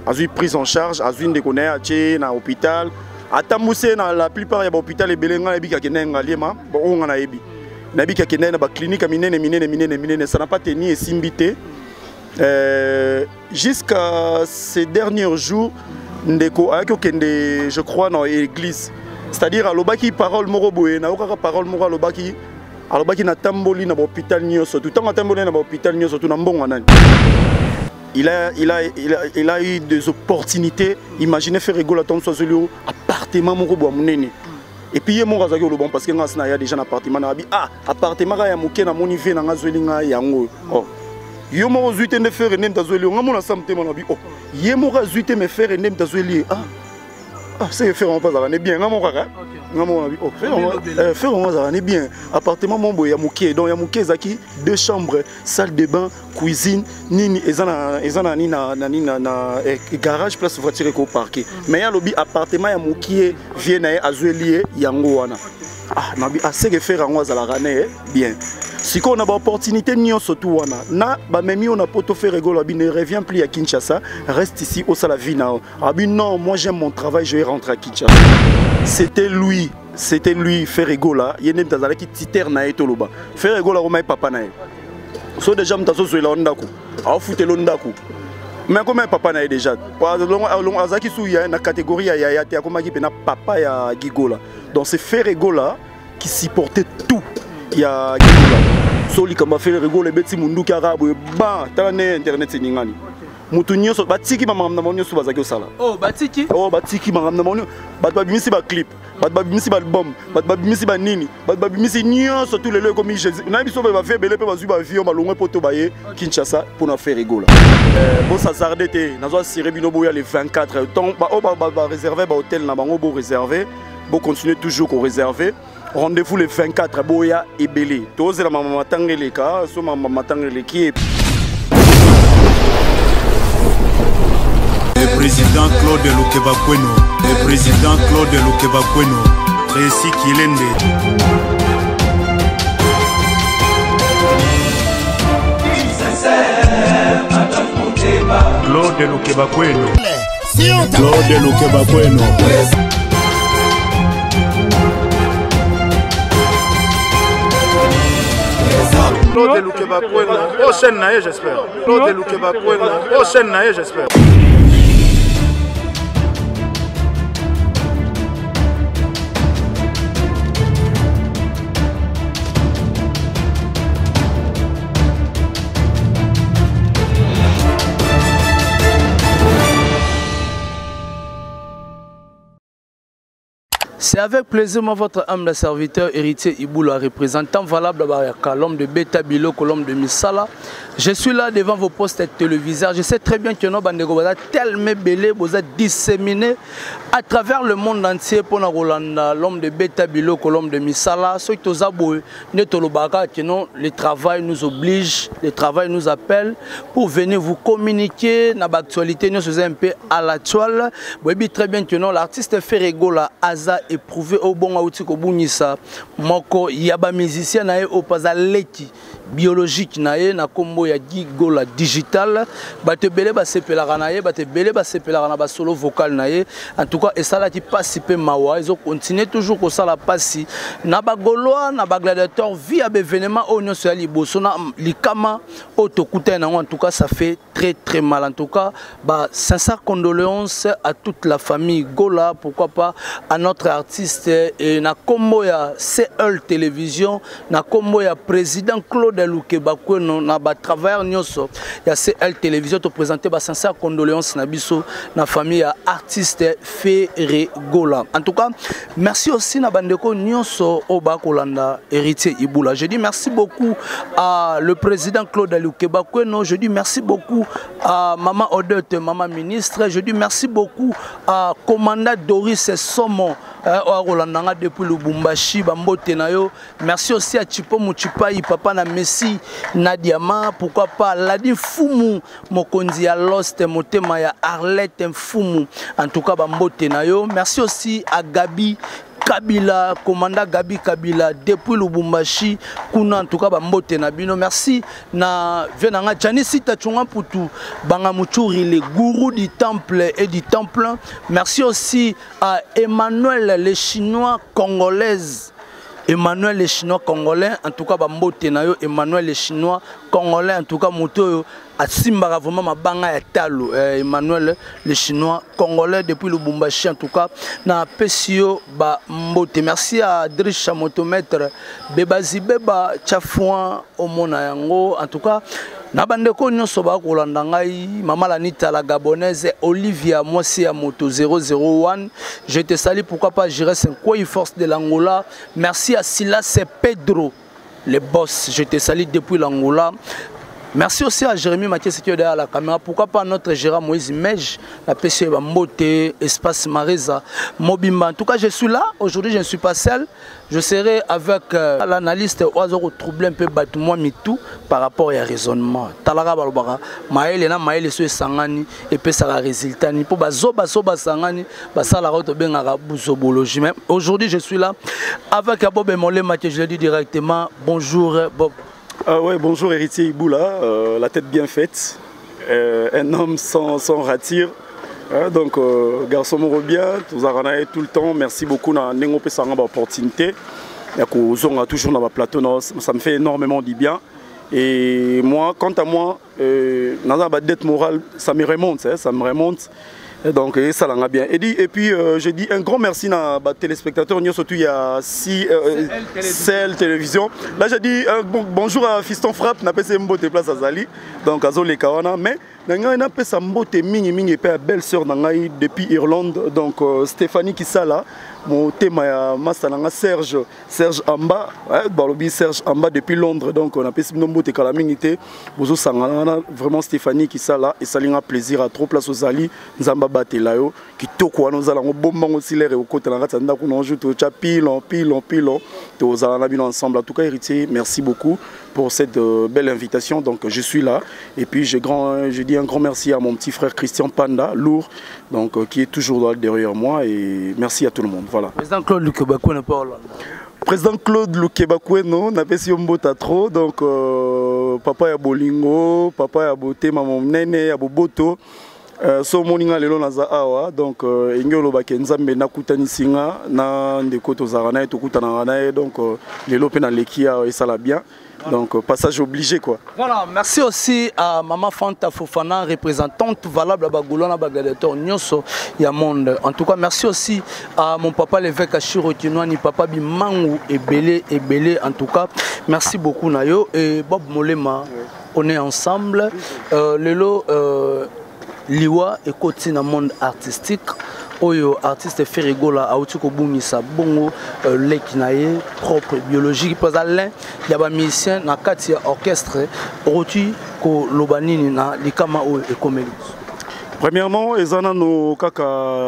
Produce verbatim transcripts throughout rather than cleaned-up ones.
azui prise en charge azui ndekone ache na hôpital atambuse na la plupart ya hôpital et belenga na bika kenenga liema bon on na ebi na bika kenena ba clinique minene minene minene minene ça n'a pas tenu et simbité euh, jusqu'à ces derniers jours ndeko ayako kende je crois dans l'église c'est-à-dire alobaki parole moko boye na okaka parole moko alobaki alobaki na tamboli na hôpital nyoso tout temps tamboli na hôpital nyoso tout na mbongo nani il a il a il a il a eu des opportunités imaginez faire rigoler ton sozelio appartement moko boye munene et puis mon razaki le bon parce que ngasna ya déjà un appartement na bi ah appartement ya moke na moni ve na ngazolinga yango oh yo mo zuite ne faire nem dazoeli ngamona samte na bi oh ye mo zuite me faire nem dazoeli ah ah c'est faire on pas ça est bien ngamona kaka ngamona bi oh faire faire on ça est bien appartement mon boy ya moke donc ya moke zaki deux chambres salle de bain cuisine nini ezana ezana ni na ni na na garage place voiture ko parquer mais ya lobi appartement ya moke vient na azoeli yango wana ah nabi assez que faire en za la rane bien si on a une opportunité ni surtout wana na ba memi on a poto faire rigolo abi ne revient plus à Kinshasa reste ici au Salavina abi non moi j'aime mon travail je vais rentrer à Kinshasa c'était lui c'était lui faire rigolo yene mtazala ki titer na etoloba faire rigolo ko mai papa na so déjà mtazo zo la ndako a fouté lo ndako mais comme papa na déjà long azaki sou ya na catégorie ya ya te akoma ki pena papa ya Gigola donc c'est faire rigolo qui supportait tout il y a soli kamba fait rigolo beti mundu karabu ba tane internet ningani mutu nyoso batiki mama na monyo suba zaki osala oh batiki oh batiki mama na monyo bat babimisi ba clip bat babimisi ba album bat babimisi ba nini bat babimisi nyoso tous les lieux comme Jésus na biso ba faire belé pe bazu ba vie ba longwe poto baye Kinshasa pour na faire rigolo euh bon ça sarde te nazo siré bino boya le vingt-quatre temps ba o ba ba réserver ba hôtel na bango bo réserver bo continuer toujours qu'on réserver. Rendez-vous le vingt-quatre à Boya et Belé. Tous la maman Tangeleka, so maman Tangeleki. Le président Claude Lukebakweno, le président Claude Lukebakweno, Réci Kilende. Claude Lukebakweno. Claude Lukebakweno. Claude Lukebakweno, prochaine naïe j'espère. Claude Lukebakweno, prochaine naïe j'espère. C'est avec plaisir, moi, votre humble serviteur, héritier Iboula, représentant valable à l'homme de Beta Biloko, l'homme de Misala. Je suis là devant vos postes téléviseurs. Je sais très bien que nos bandes de tellement belé, vous êtes disséminés à travers le monde entier pour l'homme de Beta Biloko, l'homme de Misala. Ceux qui ont aboué, le travail nous oblige, le travail nous appelle pour venir vous communiquer dans l'actualité. Nous sommes un peu à la toile. Vous savez très bien que l'artiste fait rigoler, Aza éprouvé au bon outil ko bunisa moko yaba musicien na e opaza leki biologique na e na kombo ya Gigola digital bate belé ba sepelaka na e bate belé ba sepelaka na ba solo vocal na e en tout cas et ça là qui participer mawa ils ont continué toujours ko ça la passi na ba goloa na ba gladiateur via événement au nyonso ya liboso na likama otokuta na en tout cas ça fait très très mal en tout cas bah sincères condoléances à toute la famille Gola pourquoi pas à notre artiste et na kombo ya C L télévision na kombo ya président Claude Lukebakweno na ba travailleur nyonso ya C L télévision te présenter ba sincères condoléances na biso na famille ya artiste Ferré Gola. En tout cas, merci aussi na bandeko nyonso oba kolanda héritier Iboula. Je dis merci beaucoup à le président Claude Lukebakweno, je dis merci beaucoup à maman Odette, maman ministre, je dis merci beaucoup à commandant Doris Somo Rolandanga depuis Lubumbashi bambote na yo. Merci aussi à Chipo Muchipai papa na Messi Nadiama, pourquoi pas Ladi Fumu mokonzi ya Lost motema ya Arlette Fumu en tout cas bambote na yo. Merci aussi à Gabi Kabila, commandant Gabi Kabila, depuis Lubumbashi, kuna en tout cas Bambote Nabino. Merci na venanga Janisi Tachunga Poutou, Bangamuchuri, les gourous du temple et du temple. Merci aussi à Emmanuel, les Chinois congolaises. Emmanuel les Chinois congolais, en tout cas Bambote Nayo, Emmanuel les Chinois congolais, en tout cas Moto à Simbara vraiment ma banga ya talo. Emmanuel les Chinois congolais depuis Lubumbashi en tout cas na Pesio Bambote. Merci à Dricha Motomètre, Bebazi Beba Chafouan Omona Yango en tout cas. Nabandeko nyonso ba kolanda ngai Mama Lanita la gabonaise Olivia Mwasi à moto zéro zéro un. Je te salue, pourquoi pas gérer cinq force de l'Angola. Merci à Silas Pedro le boss, je te salue depuis l'Angola. Merci aussi à Jérémy Mathieu qui est derrière la caméra. Pourquoi pas notre gérant Moïse Mej, la P C Bambote, Espace Mareza, Mobimba. En tout cas, je suis là. Aujourd'hui, je ne suis pas seul. Je serai avec euh, l'analyste Oazoro troublé un peu Batoumoua Mitou par rapport à raisonnement. Talaga Balbara, Maël na Maël so Sangani et puis ça a résultat ni pour bazo baso basangani basa la route ben arabuzobologie. Même aujourd'hui, je suis là avec Bob Molé Mathieu. Je le dis directement. Bonjour Bob. Ah ouais, bonjour Héritier Iboula, euh, la tête bien faite, euh, un homme sans, sans rature, hein, donc euh, garçon moro bien, tout le temps, merci beaucoup na nengo pe sanga ba opportunité, yako zonga toujours na ba plateau, ça me fait énormément du bien. Et moi, quant à moi, euh, dans ba dette morale, ça me remonte, hein, ça me remonte. Donc ça l'a bien. Et, dit, et puis euh, je dis un grand merci à les téléspectateurs. Surtout il y a six euh, Cell Télévision. Là je dis un bon, bonjour à Fiston Frappe, n'a pas essayé de me place à Zali. Donc à Zoli Kawana. Mais n'a pas essayé de me mini mini et belle sœur depuis Irlande. Donc euh, Stéphanie qui ça là. Mon thème est Masalanga Serge Serge Amba, Balobi Serge Amba depuis Londres. Donc on a essayé de me faire la minité. Vraiment Stéphanie qui ça là. Et ça a plaisir à trop place aux Zali. Nzamba Batelayo qui toko nous allons bomber aussi les au côté la ratanda qu'on en joue tout pilon pilon pilon tous allons ensemble. En tout cas Héritier, merci beaucoup pour cette euh, belle invitation. Donc je suis là et puis je grand je dis un grand merci à mon petit frère Christian Panda lourd donc euh, qui est toujours là derrière moi et merci à tout le monde. Voilà. Président Claude Lukebakwe parle. Président Claude Lukebakwe non n'a pas si on bota trop donc euh, papa ya bolingo papa ya boté maman nene ya boboto. Euh, so moninga lelo naza awa donc euh, engelo bakenza mbena kutanisinga na ndeko tozarana et tokutana na donc euh, lelo pe na lekia et ça la bien donc euh, passage obligé quoi. Voilà, merci aussi à maman Fanta Fofana représentante valable à Bagolona Bagadator Nyonso ya monde. En tout cas, merci aussi à mon papa l'évêque Achiro Kinwani papa Bimangu et Belé et Belé en tout cas. Merci beaucoup Nayo et Bob Molema. On est ensemble euh, lelo euh, Liwa et côté dans le monde artistique. Oyo artiste Ferrigola a outi ko bungisa bongo lekinaye propre biologique parce l'un il y a des musiciens na kati orchestre outi ko lobanini na likama o et comédie. Premièrement, ezana no kaka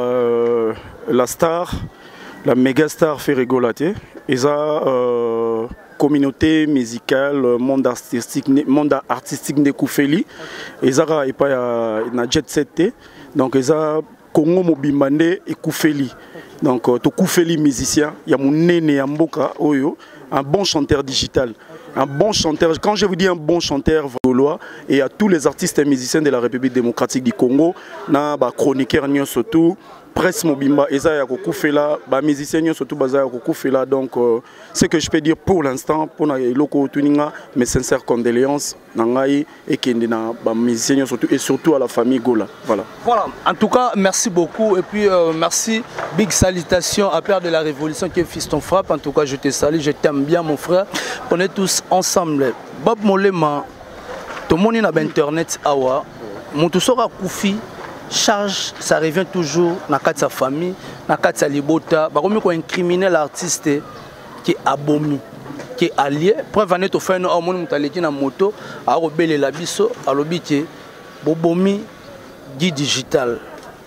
euh, la star la méga star Ferrigola té eza euh, communauté musicale monde artistique monde artistique de Koufeli ezara et pas na jet set donc eza Congo Mobimande et Koufeli. Donc, to Koufeli musicien, il y a mon néné ya mboka oyo, un bon chanteur digital. Un bon chanteur, quand je vous dis un bon chanteur vaudois, et à tous les artistes et musiciens de la République démocratique du Congo, na ba chroniqueur nyo surtout, presse mobimba, eza ya koufela, ba musicien nyo surtout baza ya koufela. Donc, euh, ce que je peux dire pour l'instant, pour na loko tuninga, mes sincères condoléances, nangai et kendina ba musicien nyo surtout et surtout à la famille Gola. Voilà. Voilà. En tout cas, merci beaucoup et puis euh, merci, big salutations à Père de la Révolution qui est Fiston Frappe. En tout cas, je te salue, je t'aime bien mon frère. On est tous ensemble. Bob Molema, tout le monde est sur internet awa, mon tout sera koufi. Charge, ça revient toujours dans sa famille, dans sa libota. Par contre, un criminel artiste qui est abomi, qui est allié. Preuve en est au fait, nous avons une moto, à rebeller la biso, à l'obité, bobomi, guide digital.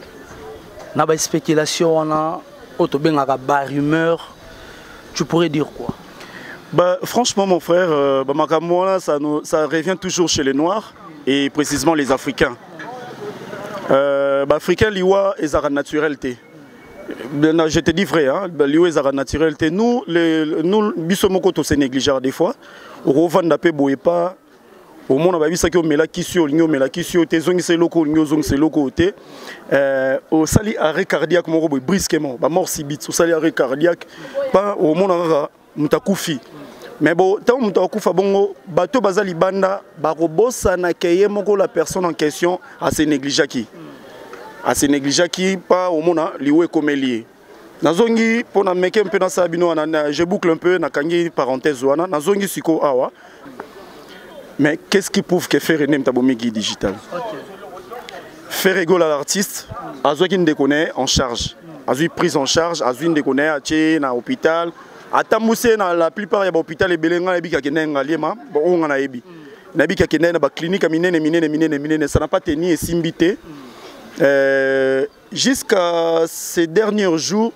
N'a pas de spéculation, on a autre rumeur. Tu pourrais dire quoi? Bah, franchement, mon frère, euh, bah, moi, ça, nous, ça revient toujours chez les Noirs et précisément les Africains. Euh, bah, Africain liwa ezara naturalité. Je te dis vrai, hein, les naturel, nous, nous, bisomoko to se négliger des fois. Au revend d'appel boyepa, au monde on a vu ça que on met la kisio, on met la kisio, tes zongi c'est loco, on zongi c'est loco, té. Au sali arrêt cardiaque, mon robot brusquement, bah mort si bit, au sali arrêt cardiaque, pas au monde on a mutakufi. Mais bon, tant que mutakufa bongo, bateau bazali banda, barobo ça n'a qu'ayé moko la personne en question à se négliger qui. À se négliger qui pas au monde lié comme lié. Nazongi pour na meke un peu dans sa bino je boucle un peu na kangi parenthèse wana nazongi siko awa. Mais qu'est-ce qui prouve que faire nem tabomi guide digital? Faire égale à l'artiste, azo qui ne déconne en charge. Azo prise en charge, azo ne déconne à tché na hôpital. Atamuse na la plupart ya hôpital e belenga ebi ka kenenga liema bon on na ebi. Na bi ka kenena ba clinique minene minene minene minene ça n'a pas tenu et simbité. Euh, jusqu'à ces derniers jours,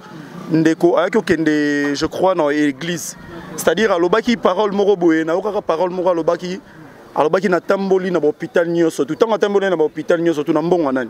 je crois dans l'église. C'est-à-dire à l'obaki parole moroboé, na okaka parole moro à l'obaki, à l'obaki na tamboli na hôpital nyoso, tout temps na tamboli na hôpital nyoso tout na mbongo nani.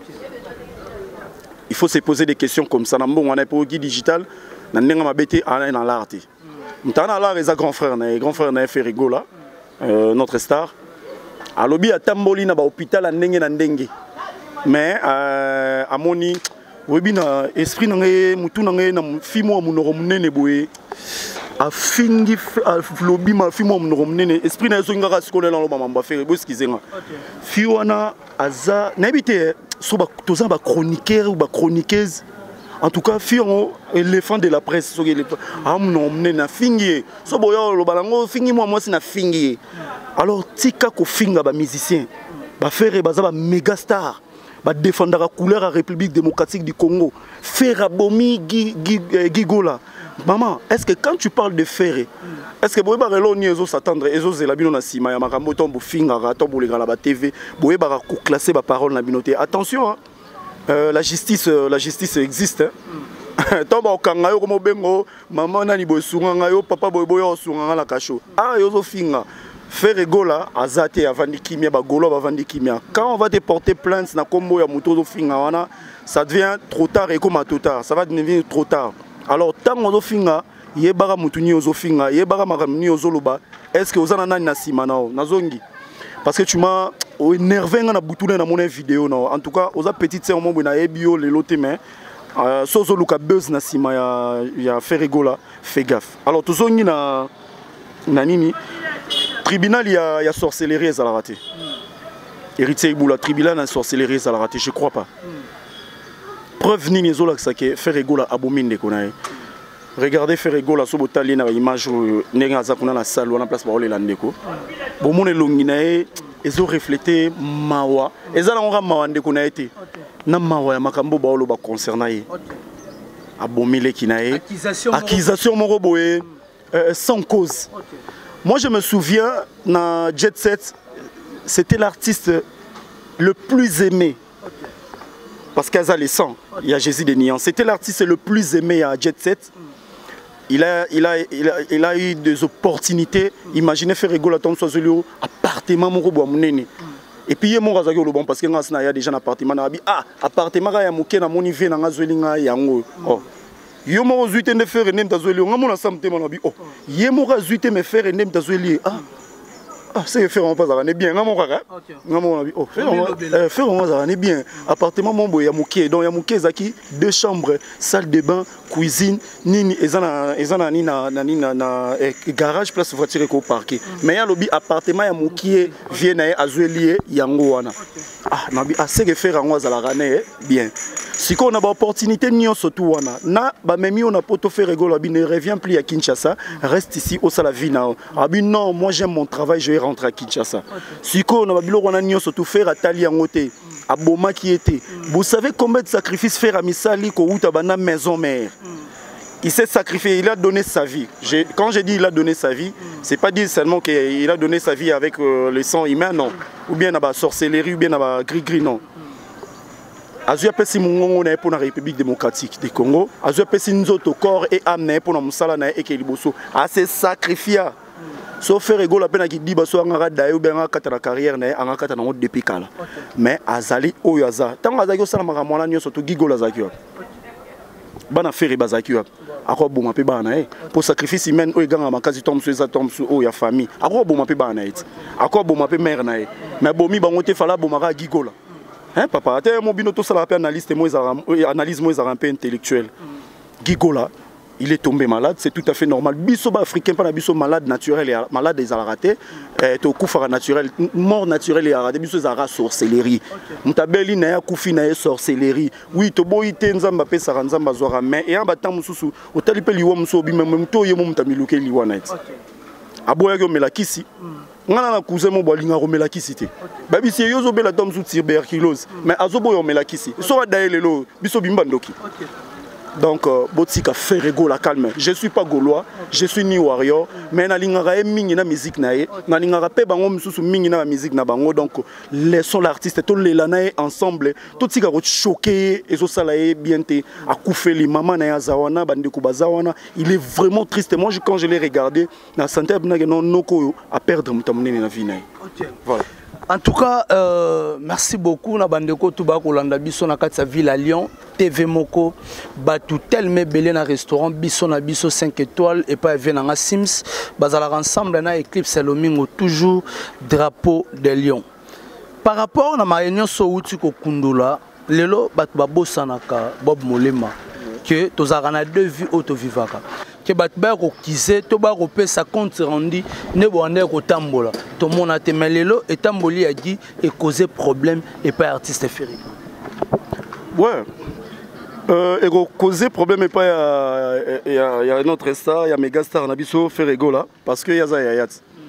Il faut se poser des questions comme ça na mbongo na pour guide digital, na ndenga mabete ana na l'art. Mtana l'art les grand frère na grand frère na Ferrigo là, notre star. À l'obi à tamboli na hôpital ndenge na ndenge. Mais euh, à mon ni webina esprit nangé mutu nangé na fimo munoro munene boye a fingi a lobi ma fimo munoro munene esprit na zonga ka skole na lo mamba faire bo skizenga fiwana aza na bité so ba toza ba chroniqueur ou ba chroniqueuse en tout cas fion éléphant de la presse so éléphant a munoro munene na fingi so boyo lo balango fingi moi moi c'est na fingi alors tika ko finga ba musicien ba faire baza ba méga star va défendre la couleur à la République démocratique du Congo. Ferrabomi Gigola. Maman, est-ce que quand tu parles de Ferré, est-ce que vous pouvez s'attendre et vous la bino sima ya makambo tombo finga tombo les la T V, vous pouvez classer ma parole na binoté. Attention, hein, euh, la justice, euh, la justice existe. Hein. Tombo kangayo comme bengo, maman nani boy sunga papa boy boy sunga la kacho. Ah yozo finga. Faire égola à Zate avant de kimia, bagolo avant de kimia. Quand on va te porter plainte, na combo ya muto finga wana, ça devient trop tard et comme trop tard, ça va devenir trop tard. Alors tant on finga, yebara mutuni ozo finga, yebara maramni ozo loba. Est-ce que ozana nani na simanao, nazongi? Parce que tu m'as énervé na butune na mon vidéo na. En tout cas, oza petite sœur mo na ebio le loté mais sozo luka buzz na sima ya ya faire égola, fais gaffe. Alors tozongi na nanini tribunal, il y a, il y a sorcellerie et ça l'a raté. Héritier Iboula, tribunal, il y a sorcellerie et ça l'a raté, je ne crois pas. Preuve ni les autres que faire égola abomine de konaï. Regardez faire égola sur votre ligne image n'enga zakuna la salle ou la place pour les landeko. Bon mon elonginae, ils ont reflété mawa. Ils ont encore mawa de konaïté. Na mawa ya makambo baolo ba concernaï. Abomile kinae. Accusation moroboé sans cause. Moi, je me souviens, dans Jet Set, c'était l'artiste le plus aimé. Parce qu'à Zalessan, il y a Jésus de Nian. C'était l'artiste le plus aimé à Jet Set. Il a, il a, il a, il a eu des opportunités. Imaginez faire rigoler à ton sozelio, appartement, mon robot, mon nene. Et puis, il y a mon razagio le bon parce qu'il y a déjà un appartement. Ah, appartement, il y a mon ké, mon niveau, dans Azuelinga, il y a un. Yo mo zuite ne faire nem tazweli ngamo na samte manabi oh ye mo razuite me faire nem tazweli ah ah c'est faire on pas ça bien ngamo kaka ngamo nabi oh faire on faire on ça est bien appartement mon boy ya muké donc ya muké zaki deux chambres salle de bain cuisine nini ezana ezana ni na ni na na garage place voiture ko parquer mais ya lobi appartement ya muké vient na azweli yango wana ah nabi ah c'est faire on ça la bien. Si on a l'opportunité, na ba memi on a poto faire rigolo, ne revient plus à Kinshasa, reste ici au Salavina. Abi non, moi j'aime mon travail, je vais rentrer à Kinshasa. Si on a bilo on a nyo surtout faire à Tali Angote, à Boma qui était. Vous savez combien de sacrifices faire à Misali ko uta bana maison mère. Il s'est sacrifié, il a donné sa vie. Quand j'ai dit il a donné sa vie, c'est pas dire seulement qu'il a donné sa vie avec euh, le sang humain, non. Ou bien la sorcellerie, ou bien la gris-gris, non. Azua pesi mungongo na pour la République démocratique du Congo. Azua pesi nzoto corps et âme pour la musala na ekeliboso. A se sacrifier. Sauf faire ego la peine qui dit baso ngara dayo benga kata na carrière na anga kata na mode depuis kala. Mais azali oyaza. Tant azali osala makamwana nyo surtout gigola zakio. bana faire bazaki wa akwa boma pe bana eh pour sacrifice humain o eganga makazi tom so eza tom so o ya famille akwa boma pe bana et akwa boma pe mère na e mais bomi bango te fala boma ka gigola hein papa te mo bino to sala pe analyste mo analyse mo un peu intellectuelle gigola il est tombé malade, c'est tout à fait normal. Biso ba africain pas biso malade naturel et malade des raté et to kufara naturel mort naturel et raté biso zara sorcellerie. Mutabeli na ya kufi na sorcellerie. Oui to boyite nzamba pe sa nzamba zora mais et en batam mususu otali pe liwo muso bi même to yemo mutamiluke liwa na eti. Aboya yo melakisi. Ngana na cousin mo bolinga ro melakisi te. Ba bisi yozo bela dom sous tuberculose mais azobo yo melakisi. So wa daelelo biso bimba ndoki. Donc, euh, Botsika fait rego la calme. Je ne suis pas gaulois, je suis ni warrior, mais na lingara mingi na musique nae, na lingara pe bango msusu mingi na musique na bango. Donc, laissons l'artiste tout les lanae ensemble. Tout tika ro choqué et so salae bien te a couffé les maman na zawana bande ko bazawana. Il est vraiment triste. Moi, quand je l'ai regardé, na santé na non noko a perdre mutamune na vie nae. OK. Voilà. En tout cas, euh, merci beaucoup na bandeko tuba kolanda biso na kati sa ville à Lyon, T V Moko, batu telme belé na restaurant biso na biso cinq étoiles et pas venir na Sims, bazala ensemble na Eclipse Lomingo toujours drapeau de Lyon. Par rapport na ma réunion so uti ko kundula, lelo batu babosanaka Bob Molema que tozarana deux vies auto vivaka. Que batba ko kize to ba ko pesa compte rendu ne bonne ko tambola to mona te melelo et tamboli a dit et causer problème et pas artiste ferré. Ouais. Euh et causer problème et pas il y a il y a un autre star, il y a méga star na biso ferrego là parce que yaza yayat.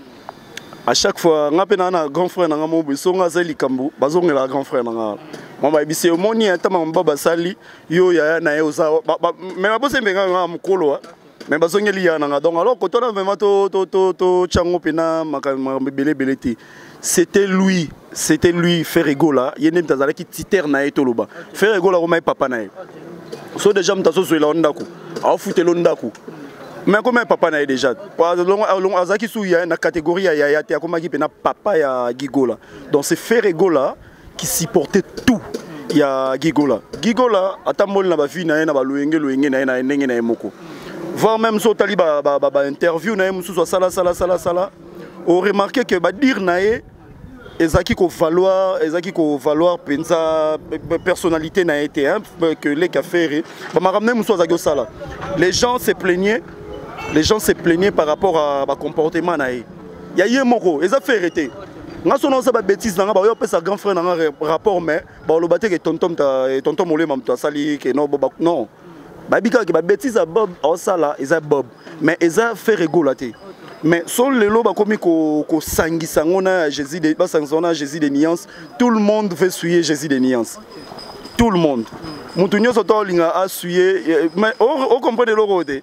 À chaque fois ngapena na grand frère na ngamo biso ngaza likambo bazongela grand frère na ngala. Mama bisi omoni atama mbaba sali yo ya na yoza mais babose mbenga mukolo mais bazongeli ya nanga donc alors quand on a vraiment to to to to chango pena makabele beleti c'était lui c'était lui Ferrego là yene mtazala ki titer na etoloba Ferrego là romai papa na so déjà mtaso so la ndako a fouté l'ondako mais comment papa na déjà long azaki sou ya na catégorie ya ya te akoma ki pena papa ya Gigola donc c'est Ferrego là qui supportait tout ya Gigola Gigola atamol na ba fi na na ba loenge loenge na na ndenge na moko voir même so tali ba ba ba interview na mususu sala sala sala sala on remarqué que ba dire nae ezaki ko valoir ezaki ko valoir pensa personnalité na été hein que les cafés ba ma ramener mususu azaki sala les gens se plaignaient les gens se plaignaient par rapport à ba comportement nae ya yé moko eza fait arrêter nga sono sa ba bêtise nga ba yo pesa grand frère nga rapport mais ba lo baté que tonton ta tonton molema mto sali que non ba non babika ke ba bêtise à Bob au sala eza Bob mais eza fait rigolater mais son lelo ba komi ko ko sangisa ngona Jésus de ba sangisa Jésus de nuances tout le monde veut suyer Jésus de nuances tout le monde mutu nyoso to linga a suyer mais on comprend le rode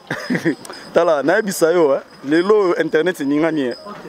tala na bisa yo lelo internet ningani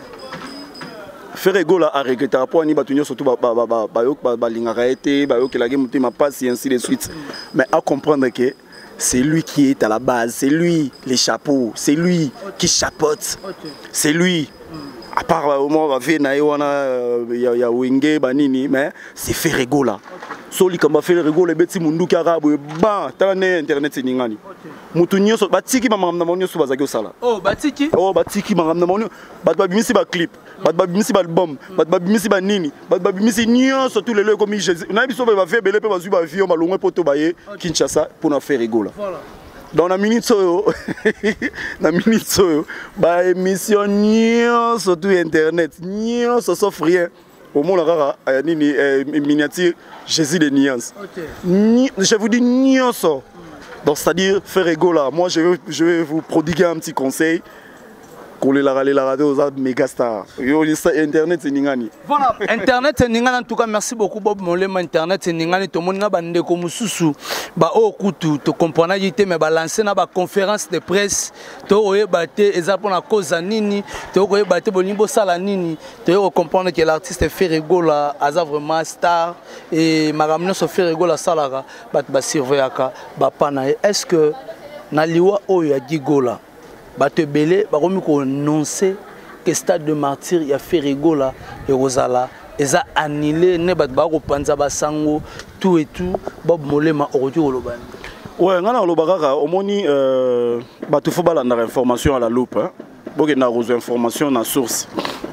Ferrego a regretté rapport ni batu nyoso tout ba ba ba ba ba linga raete ba yo ke la game mutima passe et ainsi de suite mais à comprendre que c'est lui qui est à la base, c'est lui les chapeaux, c'est lui qui chapote, c'est lui. À part au moment où il y a Wenge, Banini, mais c'est Ferrego là. Soli comme Ferrego, les bêtis mundu karabu, bah, t'as internet c'est ningani. Mutunyo so batiki ma mamna monyo so bazagyo sala. Oh batiki? Oh batiki ma mamna monyo, bat babimisi ba clip, bat babimisi ba album, bat babimisi ba nini, bat babimisi nyo so tous les lieux comme Jésus. Na biso ba fait belé pe bazu ba vie on ba longwe poto baye Kinshasa pour na Ferrego là. Voilà. Dans la minute so na minute so ba émission nyo sur tout internet, nyo so sauf rien. Au moins la rara nini miniature Jésus de nuances. OK. Je vous dis nyo so. Donc c'est-à-dire Ferrego là, moi je vais, je vais vous prodiguer un petit conseil. Coller la râler la radio aux méga stars. Internet c'est ningani. Voilà, internet c'est ningani en tout cas merci beaucoup Bob Molema internet c'est ningani tout le monde na bande ko mususu ba o kutu to comprendre yité mais ba lancer na ba conférence de presse to oyeba te eza pour na cause nini to oyeba te bonimbo sala nini to comprendre que l'artiste Ferrego là aza vraiment star et maramno so Ferrego la salara ba ba surveillaka ba pana est-ce que na liwa oyo ya Gigola Bate belé, bah comme qu'on annonçait que stade de martyr il y a Ferrego là et Rosala, et ça annulé, ne bat bah au panza basango tout et tout, Bob Molema au retour au Loban. Ouais, ngana lobakaka omoni euh bato faut balanda information à la loupe hein. Boke na rezo information na source.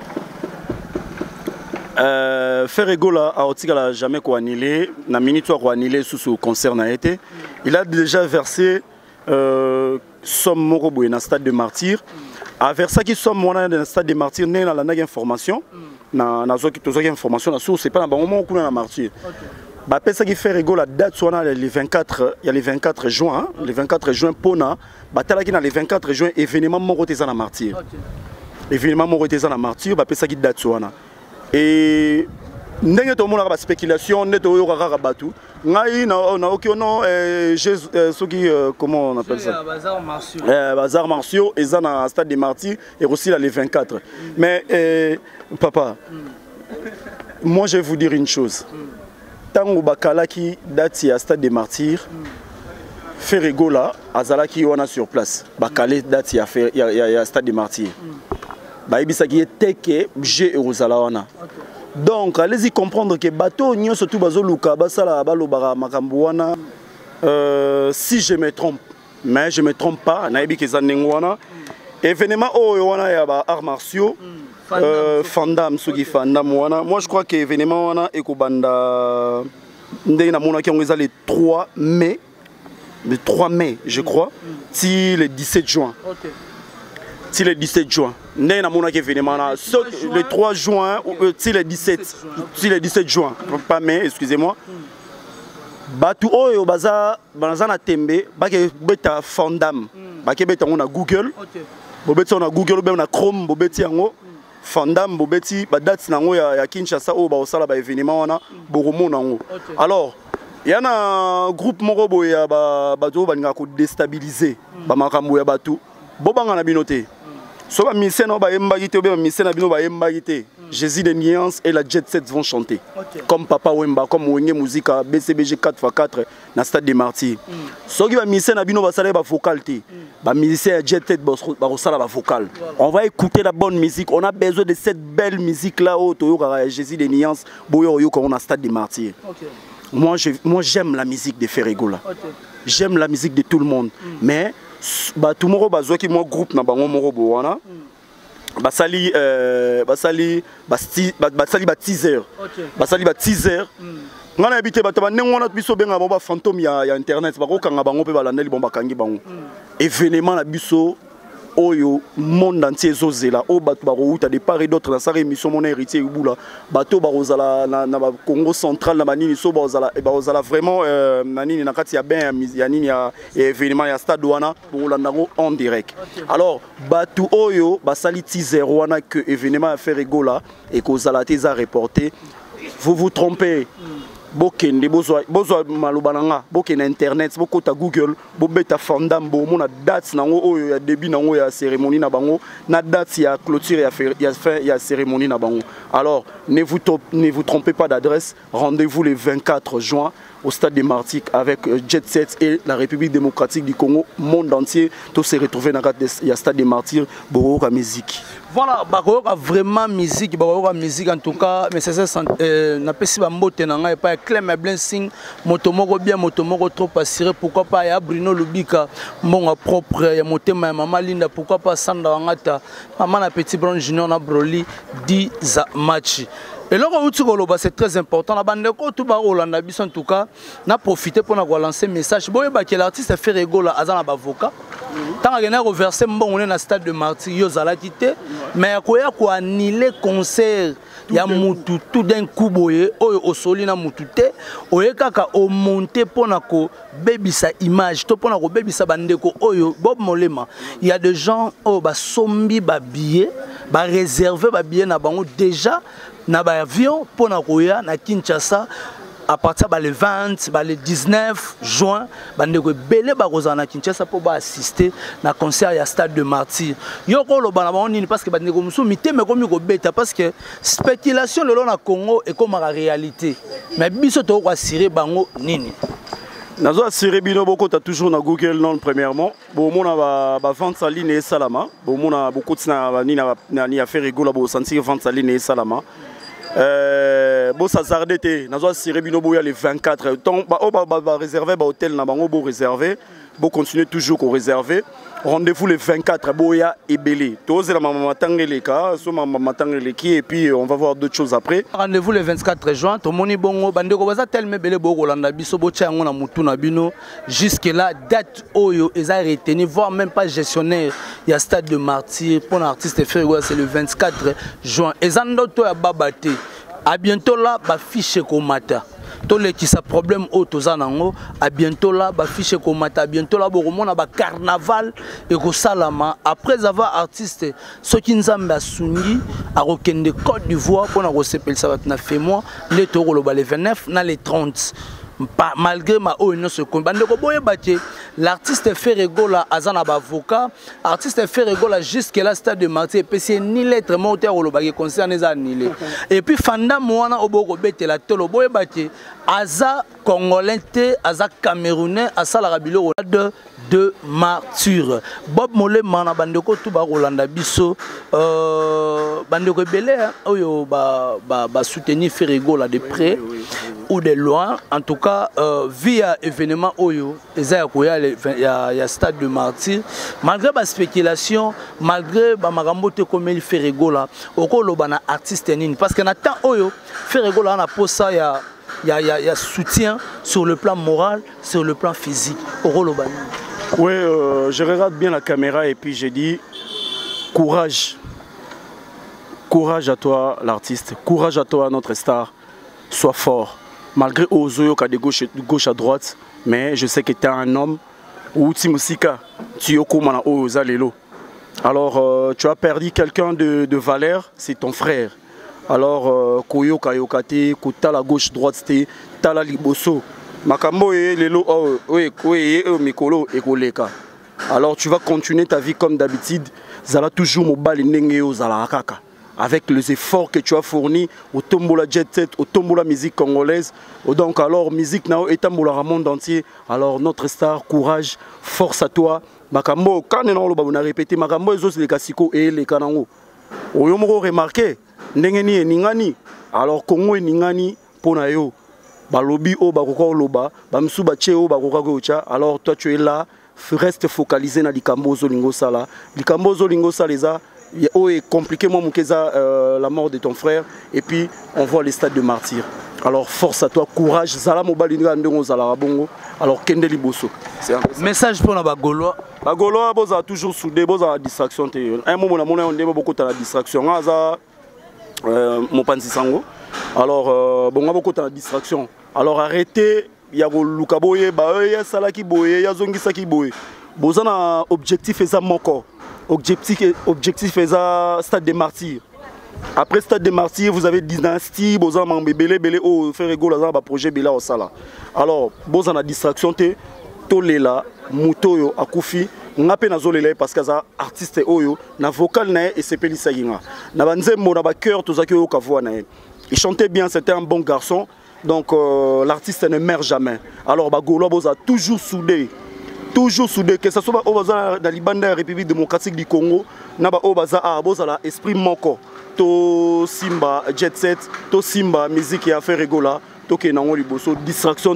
Euh Ferregola a otikala jamais ko annulé, na minute ko annulé sous ce concert na été. Il a déjà versé euh somme moko boye na stade de martyr. A versé qui somme wana na stade de martyr né na la information. Na na zoki tozoki information na source c'est pas na ba moment ko na martyr. Bah pesa qui fait rigolo la date soit les vingt-quatre il y a les vingt-quatre juin hein, les vingt-quatre juin pona bah tala qui dans les vingt-quatre juin événement moko teza na martyr événement moko teza na martyr bah pesa qui date soit et ndenge to mona ba spéculation neto yo kaka batu ngai na na okiono euh ceux qui comment on appelle ça bazar martiaux euh bazar martiaux et ça na stade des martyrs et aussi là les vingt-quatre mais euh, papa mm. moi je vais vous dire une chose mm. Tango bakalaki date ya stade des martyrs Ferregola azalaki wana sur place bakale date ya ya ya stade des martyrs ba ibisaki teke je eurozala wana donc allez-y comprendre que bateau nyo surtout bazoluka basala balobara makambo wana euh si je me trompe mais je me trompe pas na ibi kezanengo wana événement oyo wana ya ba arts martiaux Euh, Fandam, Sugi Fandam, moi je crois que l'événement est le trois mai, le trois mai, je crois, si le dix-sept juin. Si le dix-sept juin. Le trois juin, si le dix-sept, si le dix-sept juin, pas mai, excusez-moi. Batu oyo baza baza na tembe, bake beta Fandam, bake beta on a Google, bobeti on a Google, on a Chrome, bobeti yango. Fandam bobeti ba date nango ya, ya Kinshasa o ba osala ba événement wana boromo nango. Alors il y a un groupe moko boya ba bato baninga ko déstabiliser ba makambo ya bato bobanga na binote. So ba misena ba yembagite o ba misena bino ba yembagite. Jésus de Nuance et la Jet Set vont chanter. Okay. Comme Papa Wemba, comme Wenge Musica, B C B G quatre par quatre, dans le stade des martyrs. Ce qui va misser na bino va saler ba vocalité. Ba musicien Jet Set ba sala ba vocal. On va écouter la bonne musique. On a besoin de cette belle musique là au Toyoka Jésus de Nuance, boyo yo comme on a stade des martyrs. Okay. Moi je moi j'aime la musique de Ferregola. Okay. J'aime la musique de tout le monde. Mm. Mais ba tout moro ba zoki mo groupe na bango moro bo wana. Mm. Basali euh basali basti basali ba teaser basali ba teaser ngana habité bato ba nengona biso benga ba fantôme ya ya internet ba ko kanga bango pe balandeli bomba kangi bango événement na biso oyo monde entier zozela o bato ba routa de part et d'autre na sa émission mon héritier ubula bato ba rozala na na Congo central na banini so ba rozala ba rozala vraiment euh nani na kati ya ben ya nini ya événement ya stade wana pour landango en direct. Alors bato oyo basali teaser wana que événement à Ferregola et kozala teza reporté. Vous vous trompez. Bokende bozwa bozwa malubananga bokende internet bokota Google bobeta Fandam bo mona date nango oyo ya début nango ya cérémonie na bango na date ya clôture ya ya fin ya cérémonie na bango. Alors ne vous ne vous trompez pas d'adresse, rendez-vous le vingt-quatre juin au stade des Martyrs avec Jet Set et la République démocratique du Congo, monde entier tous se retrouver dans le stade des Martyrs pour la musique. Voilà, bakoyoka vraiment musique, bakoyoka musique en tout cas, mais c'est ça euh na pesi ba mbote na ngai pas Clem Blessing, motomoko bien motomoko trop assuré, pourquoi pas ya Bruno Lubika, mbonga propre ya motema ya Mama Linda, pourquoi pas Sanda Wangata, Maman na Petit Brown Junior na Broly dix match. Et là, c'est très important. La bande tout en tout cas, n'a profité pour lancer un message. Bon, que l'artiste fait rigoler à un avocat. Tant qu'il a reversé bon, on est dans le stade de Martyrs, il a quitté. Mais il y a annulé le concert. Il y a mutu tout d'un coup boye au soli na mutute oye kaka o monter pona ko baby sa image to pona ko baby sa bandeko oyo Bob Molema. Il y a des gens oh ba sombi ba billet ba réserver ba billet na bango déjà na ba avion pona ko ya na Kinshasa à partir bah, le vingt, bah, le dix-neuf juin, bah, nous avons belé Barozana Kinshasa pour assister à concert à stade de Martyrs. Yoko lo banaboni parce que bah nous sommes mité mais comme bêta parce que spéculation le long na Congo est comme la réalité. Mais biso to assurer bango nini. Nazo assurer bino boko ta toujours na Google non premièrement. Bon mona ba ba vente sa ligne et salama. Bon mona beaucoup de na ni na ni a fait rigoler bo sentir vente sa ligne et salama. euh, bon ça zardé té nazo Sirébino boya les vingt-quatre donc bah oh bah bah réservé bah hôtel na bango bo réservé bon continuer toujours qu'on réservé rendez-vous les vingt-quatre boya et belé tous la maman tangé cas so maman tangé qui et puis on va voir d'autres choses après rendez-vous le vingt-quatre juin to moni bongo bandeko baza tellement belé boko landa biso bo tia ngona mutu na bino jusque là date oyo eza retenu voire même pas gestionnaire il y a stade de martyr pour l'artiste Ferrego c'est le vingt-quatre juin ezando to ya babate à bientôt là ba fiche komata tous les qui sa problème auto zanango à bientôt là ba fiche komata à bientôt là bokomona ba carnaval et ko salama après avoir artiste ceux qui nzambe asungi a rokende Côte d'Ivoire pour na resepel ça va na fait moi les toro le les vingt-neuf na les trente malgré ma oh non se combat l'artiste Ferrego là azana ba avocat artiste Ferrego là jusque là stade de martyr et c'est ni lettre monteur au lobaki concerne les annulé et puis fanda moana oboko betela tolo boye baté aza congolais aza camerounais asala rabilo de de martyr Bob Mole mana bandeko tout ba Rolanda biso euh bandeko belé oyo ba ba soutenir Ferrego là de près ou de loin en tout cas euh, via événement oyo eza ya ya ya stade de martyr malgré ba spéculation malgré ba makambo te comme il Ferrego là okolo bana artiste nini parce que na temps oyo Ferrego là na posa ya ya ya ya soutien sur le plan moral sur le plan physique okolo bana. Oui, euh, je regarde bien la caméra et puis j'ai dit courage. Courage à toi l'artiste, courage à toi notre star, sois fort. Malgré Ozoyo qui a de gauche, de gauche à droite, mais je sais que tu es un homme. Ou Timusika, tu es comme Oza Lelo. Alors euh, tu as perdu quelqu'un de, de valeur, c'est ton frère. Alors Koyo Kayokate, Kota la gauche droite, Tala Liboso. Makambo et Lelo, oui, oui, Mikolo et Koleka. Alors tu vas continuer ta vie comme d'habitude. Zala toujours mobile nengeo zala kaka. Avec les efforts que tu as fournis au Tombola Jet Set, au Tombola musique congolaise. Donc alors musique nao et Tombola monde entier. Alors notre star, courage, force à toi. Makambo, quand on a répété, Makambo et les Kasiko et les Kanango. Oyomoro remarqué, Nengeni et Ningani. Alors Congo et Ningani, Ponayo. Balobi o bakoko loba bamsu bache o bakoka gocha alors toi tu es là reste focalisé na likambo zolingo sala likambo zolingo saleza o est compliqué moi mukeza euh, la mort de ton frère et puis on voit les stades de martyr alors force à toi courage zala mobali ndongo zala bongo alors kende liboso c'est un message pour la bagolo bagolo boza toujours soudé boza distraction te un moment na mona on ndemo beaucoup ta distraction aza euh, mon panzi sango alors euh, bon on beaucoup ta distraction. Alors arrêtez, il y a Luka Boye, il y a Salaki Boye, il y a Zongisaki Boye. Vous avez un objectif et ça moko. Objectif objectif et ça stade des martyrs. Après stade des martyrs, vous avez dynastie, vous avez un bébé bébé au Ferrego là un projet bela au sala. Alors, vous avez une distraction te tolela mutoyo akufi ngape nazolela parce que ça artiste oyo na vocal na et c'est pelisa yinga. Na banzembo na ba cœur tozaki oyo ka voix na. Il chantait bien, c'était un bon garçon. Donc euh, l'artiste ne meurt jamais. Alors Bagolo a toujours soudé, toujours soudé, que ce soit dans la République démocratique du Congo, naba obaza a boza esprit moko, to Simba Jet Set, to Simba musique et affaire rigola. Distraction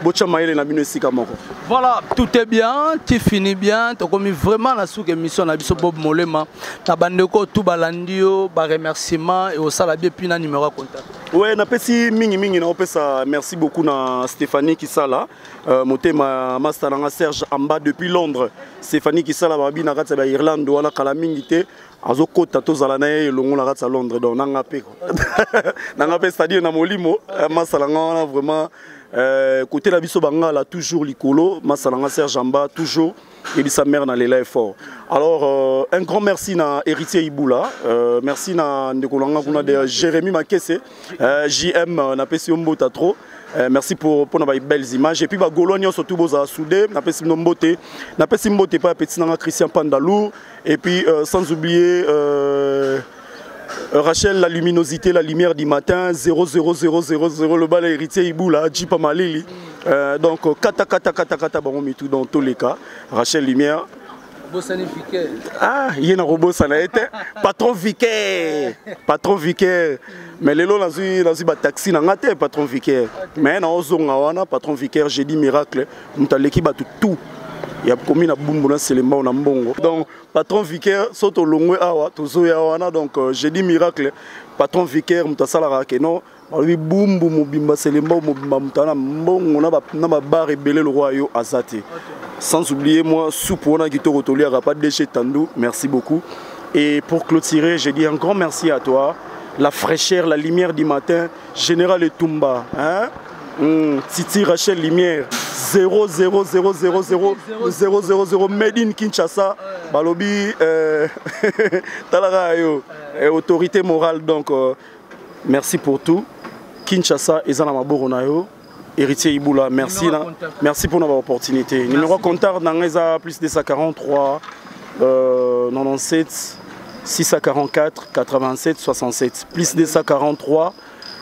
voilà, tout est bien, tu finis bien, tu as commis vraiment la sous-émission na biso Bob Molema. Ta bandeko tout balandio, ba remerciement et au salabi puis na numéro contact. Ouais, na pesi mingi mingi na opesa merci beaucoup na Stéphanie Kisala, euh, motema master na Serge Amba depuis Londres. Stéphanie Kisala babi na ratsa ba Irlande wala kala mingi te. Azo kota to zala na ye longo na ratsa Londres donc nanga pe ko. Nanga pe c'est-à-dire na molimo masalanga vraiment euh, côté la biso bangala toujours likolo masalanga Serge Amba toujours et sa mère na lela fort. Alors euh, un grand merci na héritier Iboula, euh, merci na ndekolanga kuna de Jérémy Makese, euh, J M na pesi mbota trop. Euh, merci pour pour nos belles images et puis ba Golonio surtout boza soudé na pesi mbote na pesi mbote pas petit na Christian Pandalou et puis euh, sans oublier euh, Rachel la luminosité la lumière du matin zéro zéro zéro zéro zéro le bal héritier Iboula Djipa Malili euh, donc kata kata kata kata bon tout dans tous les cas Rachel lumière Bossani Vicaire. Ah, il y a un robot, ça n'a été. Patron Vicaire. Patron Vicaire. Mais les lots, dans un taxi, n'a pas été patron Vicaire. Mais dans un patron Vicaire, j'ai dit miracle. Nous avons l'équipe à tout. Il y a commis na bumbu c'est le mbongo na mbongo. Donc patron Vicaire soto longwe awa tozo ya wana donc j'ai dit miracle patron Vicaire mutasala ka keno lui bumbu mobimba c'est le mbongo mobimba mutana mbongo na ba na ba bar rebelle le roi yo azati. Sans oublier moi soupe wana kitoko toli a pas déchet Tandou, merci beaucoup. Et pour clôturer, j'ai dit un grand merci à toi. La fraîcheur, la lumière du matin, Général Etumba, hein? Mmh. Titi Rachel Lumière zéro zéro zéro zéro zéro zéro zéro zéro made in Kinshasa balobi euh, talarayo autorité morale donc euh, merci pour tout Kinshasa ezana maboro nayo héritier Iboula merci na, merci pour notre opportunité numéro contact dans plus deux cent quarante-trois euh, quatre-vingt-dix-sept six cent quarante-quatre quatre-vingt-sept soixante-sept plus deux cent quarante-trois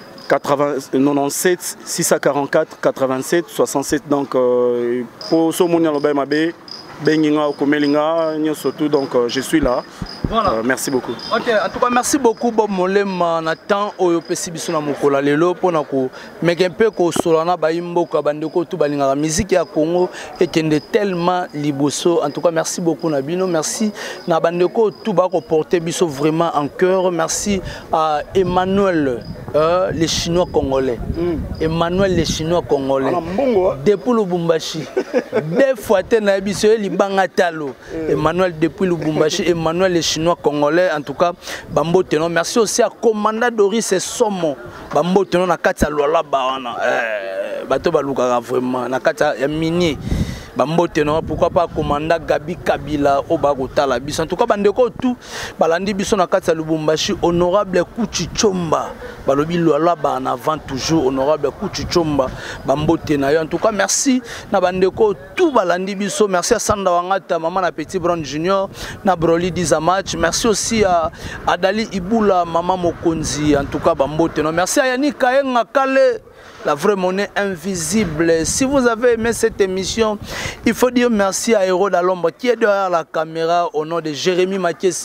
quatre-vingt-dix-sept six cent quarante-quatre quatre-vingt-sept soixante-sept donc euh, pour ce monde là mabe benginga komelinga surtout donc euh, je suis là. Voilà. Euh, merci beaucoup. Ok, en tout cas merci beaucoup Bob Molema Nathan oyo pesi biso na mokola lelo pona ko mekempe ko solana ba imboka bandeko tu balinga musique ya Congo etende tellement liboso. En tout cas merci beaucoup Nabino, merci na bandeko tu ba ko porter biso vraiment en cœur. Merci à Emmanuel euh, les Chinois congolais. Mm. Emmanuel les Chinois congolais. Depuis Lubumbashi. Deux fois na biso libanga talo. Emmanuel depuis Lubumbashi, Emmanuel les Chinois congolais en tout cas bambo tenon merci aussi à commandant Doris et Somo bambo tenon na kati ya lola bawana eh bato baluka vraiment na kati ya mini bambo tenon pourquoi pas commandant Gabi Kabila obagota la biso en tout cas bandeko tout balandi biso na kati ya Lubumbashi honorable Kuchi Chomba balobi lola ba en avant toujours honorable Kuchi Chomba bambo tenon en tout cas merci na bandeko tout balandi biso merci à Sanda Wangata maman na Petit Brown Junior na Broly Dizamach merci aussi à Adali Iboula maman Mokonzi en tout cas bambo tenon merci à Yannick Kayenga Kale la vraie monnaie invisible. Si vous avez aimé cette émission, il faut dire merci à Héros d'Alombre qui est derrière la caméra au nom de Jérémy Mathiesse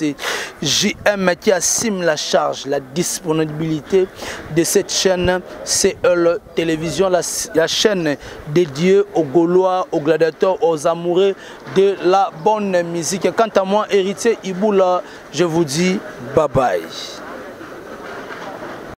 J M qui assume la charge, la disponibilité de cette chaîne C L Télévision, la, la chaîne dédiée aux Gaulois, aux gladiateurs, aux amoureux de la bonne musique. Quant à moi, héritier Iboula, je vous dis bye bye.